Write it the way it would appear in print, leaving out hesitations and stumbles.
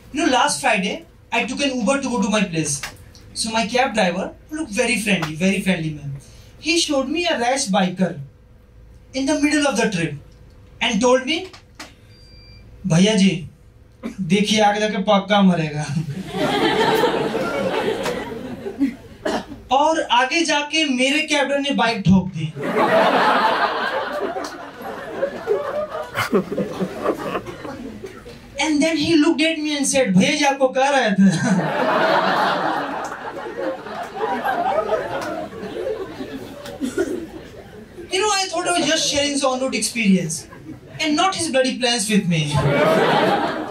Last Friday, I took an Uber to go to my place. So my cab driver looked very friendly man. He showed me a rash biker in the middle of the trip and told me, भैया जी, देखिए आगे जाके पक्का मरेगा। और आगे जाके मेरे कैब ड्राइवर ने बाइक ठोक दी। And then he looked at me and said, भैया जी आपको कह रहे थे। I thought I was just sharing his on-road experience and not his bloody plans with me.